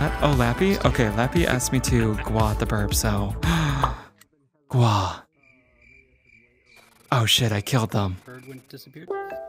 Oh, Lappy? Okay, Lappy asked me to Gwah'd the burp, so... Gwah. Oh shit, I killed them. Bird went disappeared.